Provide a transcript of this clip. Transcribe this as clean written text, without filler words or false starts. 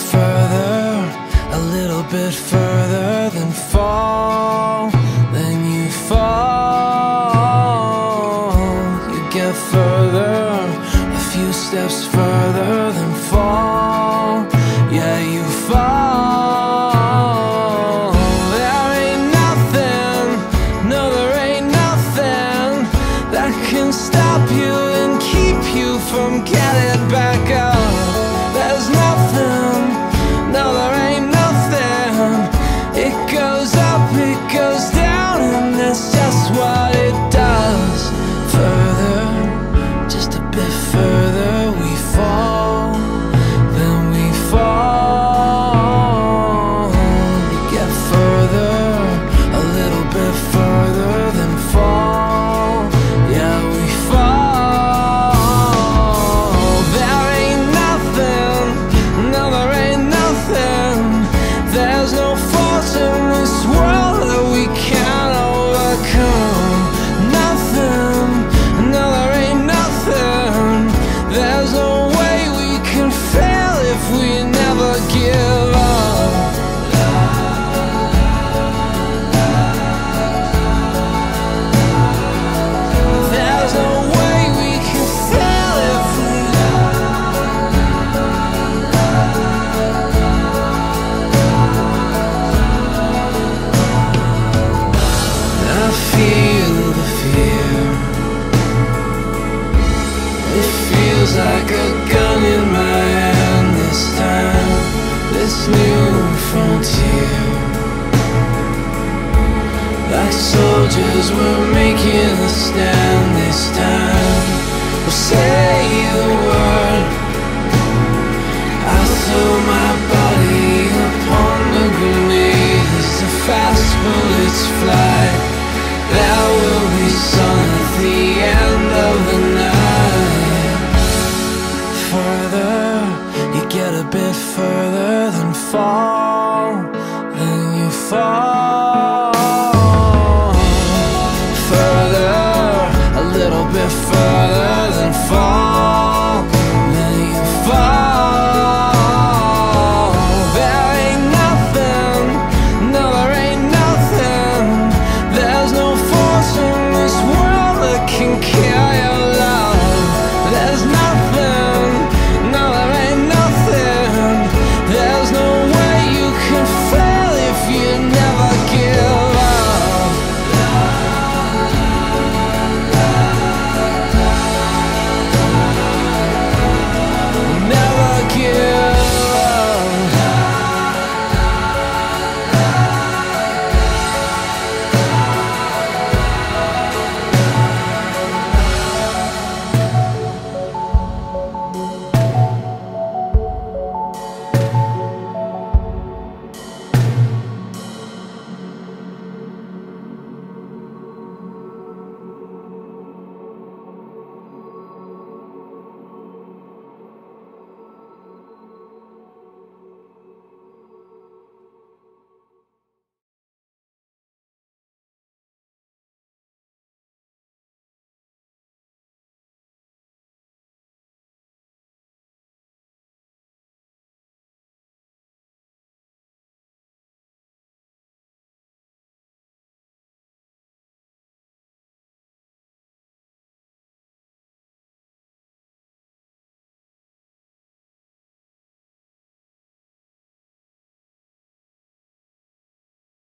further, a little bit further than fall, then you fall. You get further, a few steps further than fall. Yeah, you fall. There ain't nothing, no there ain't nothing that can stop you and keep you from getting back up. There's nothing, no there ain't nothing. It goes up, it goes down, and that's just what it does. Further, just a bit further, we fall, then we fall. We get further, a little bit further than fall. Yeah, we fall. There ain't nothing, no there ain't nothing. There's no force in this world that we can't overcome. Nothing, no there ain't nothing. There's no way we can fail if we never give up. There's no way we can fail if we I feel the fear. It feels like a gun in my hand this time, this new frontier. Like soldiers, we're making a stand this time. We'll say the word. I throw my body upon the grenade as the fast bullets fly. There will be sun at the end of the night. Further, you get a bit further than fall.